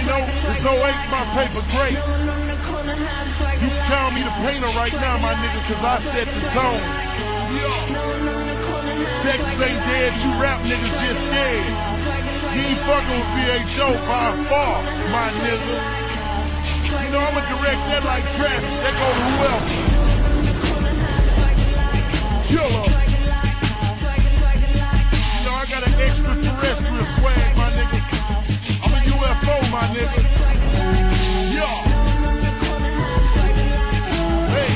know it's 08, my paper great. You can call me the painter right now, my nigga, cause I set the tone. Texas ain't dead, you rap niggas just scared. You ain't fucking with BHO by far, my nigga. You know I'ma direct that like traffic, that go to whoever. Killer. You know I got an extraterrestrial swag, my nigga. I'm a UFO, my nigga. Yeah. Hey.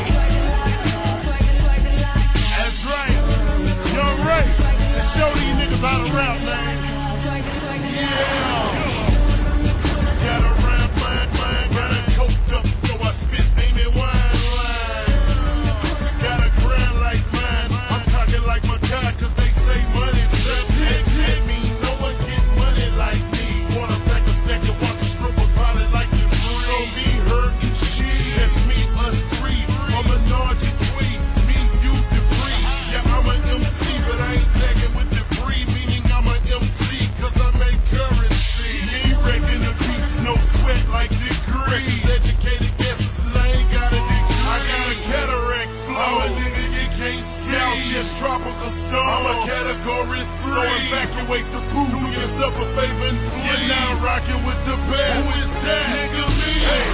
That's right. Young Ray. Let's show these niggas how to rap, man. Yeah. Got a rap, man. Got a coked up, so I spit Amy wine lines. Got a grand like mine. I'm talking like my God, cause they say money. Check me. No one get money like me. Wanna stack a stack and watch the strippers holler like the free. So me, her, and she. That's me, us three. I'm a Nargy tweet. Me, you, debris. Yeah, I'm an MC, but I ain't tagging with debris. Meaning I'm an MC, cause I make currency. Me wrecking the beats, no sweat like degree. Precious educated guesses, I ain't got a degree. I got a cataract flow. I'm a nigga you can't see. Y'all just tropical storm. I'm a category 3. So evacuate the booth. Do yourself a favor and flee. You're now rocking with the best. Who is that? Nigga me. Hey.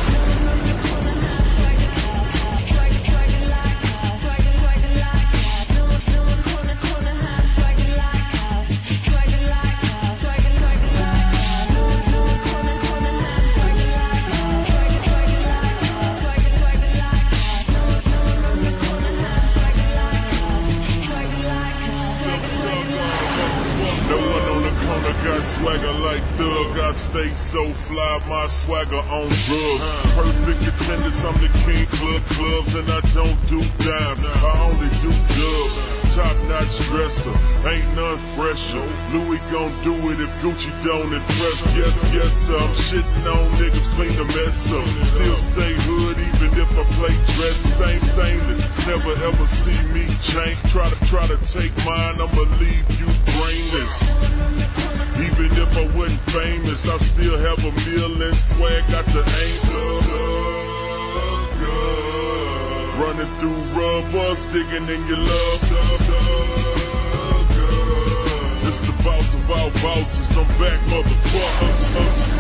Got swagger like Thug, I stay so fly, my swagger on drugs. Perfect attendance, I'm the king clubs, and I don't do dimes, I only do dubs. Top-notch dresser, ain't none fresher. Louis gon' do it if Gucci don't impress. Yes, sir, I'm shitting on niggas, clean the mess up. Still stay hood, even if I play dress. Stainless, never ever see me change. Try to take mine, I'ma leave you brainless. Even if I wasn't famous, I still have a million swag, got the anchor. Running through rubbers, digging in your love. It's the boss of all bosses, I'm back, motherfuckers.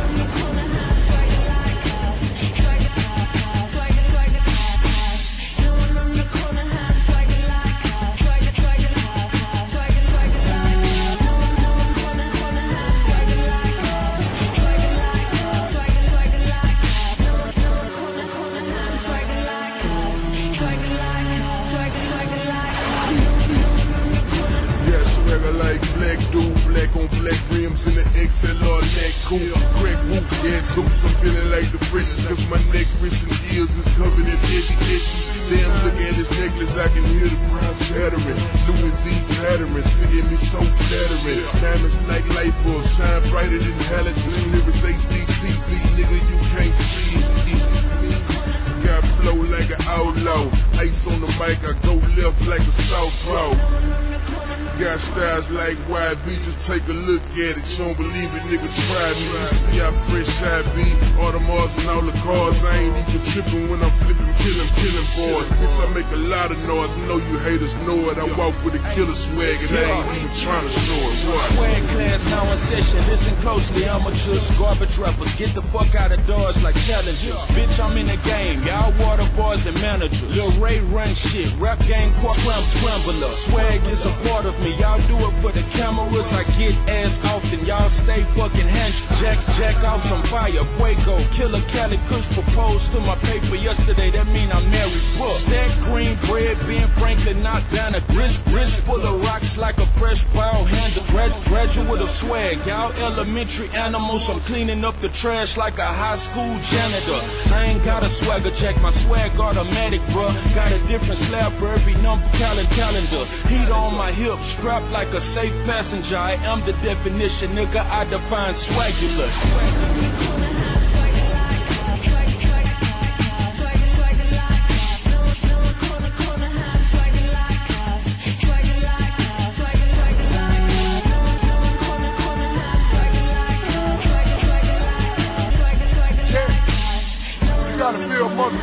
Like black dude, black on black rims in the XLR neck cool. Crack whoop, yeah, suits, I'm feeling like the freshest, cause my neck, wrist, and ears is covered in itches. Damn, look at his necklace, I can hear the crowd chattering. Louis V patterns, fitting me so flattering. Diamonds like light bulbs, shine brighter than halogens. Lyrics HD TV, nigga, you can't see. Got flow like an outlaw, ice on the mic, I go left like a southpaw. Got styles like YB, just take a look at it. You don't believe it, nigga, try me. You see how fresh I be. Audemars and all the cars, I ain't even tripping when I'm flipping, killing boys. Bitch, I make a lot of noise, I know you haters know it. I walk with a killer swag and I ain't even trying to show it. Swag class now in session, listen closely, amateurs, garbage rappers. Get the fuck out of doors like challengers. Bitch, I'm in the game, y'all water boys and managers. Lil Ray run shit, rap game, scrambler. Swag is a part of me. Y'all do it for the cameras, I get ass often. Y'all stay fucking hands. Jack off some fire, Fuego. Killer Cali Kush proposed to my paper yesterday, that mean I'm married. Stack green bread, Ben Franklin, not Banner. Wrist full of rocks like a fresh ball handle. Graduate of swag, y'all elementary animals. I'm cleaning up the trash like a high school janitor. I ain't got a swagger jack, my swag automatic, bruh. Got a different slab for every number, calendar. Heat on my hips, strapped like a safe passenger. I am the definition, nigga, I define swagulous.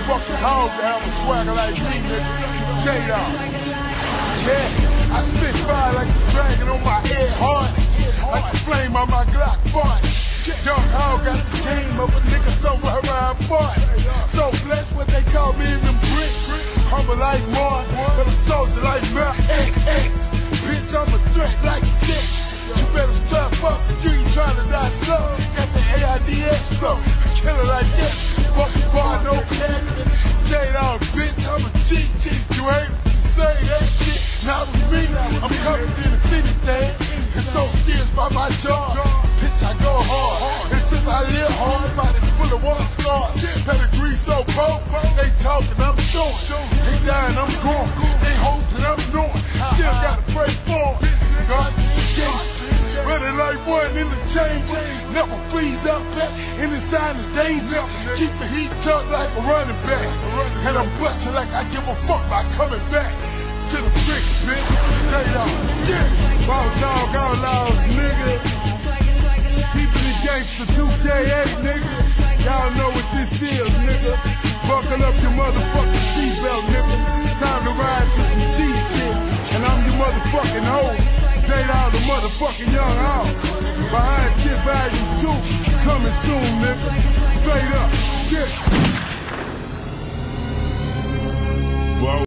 fucking hog to have a swagger like me, nigga. J-Dog. Yeah, I spit fire like the dragon on my head hard. Like a flame on my Glock 40. Young hog got the game of a nigga somewhere around 40. So blessed what they call me in them bricks. Humble like Martin, but a soldier like Malcolm X. Bitch, I'm a threat like a six. You better strap up if you ain't trying to die slow. Got the AIDS flow, a killer like this. Fucking bar, no cat. J-Dog, bitch, I'm a G. You ain't say that shit, not with me. I'm covered in anything. It's so serious by my jaw. Bitch, I go hard. And since I live hard, body full of war scars. Pedigree so broke, they talking, I'm showing. They dying, I'm going. They hosting, I'm knowing. Still gotta pray for them. God, yes. Running like one in the change. Never freeze up back in the sign of danger. Keep the heat tucked like a running back. And I'm busting like I give a fuck about coming back to the bricks, bitch. J-Dog, yeah. Boss dog, outlaws, nigga. Keeping the gangster 2K8, nigga. Y'all know what this is, nigga. Buckle up your motherfucking seatbelt, nigga. Time to ride to some G shit. And I'm your motherfucking hoe. J-Dog, the motherfucking young hog. Behind Tip Volume 2. Coming soon, nigga. Straight up, yeah.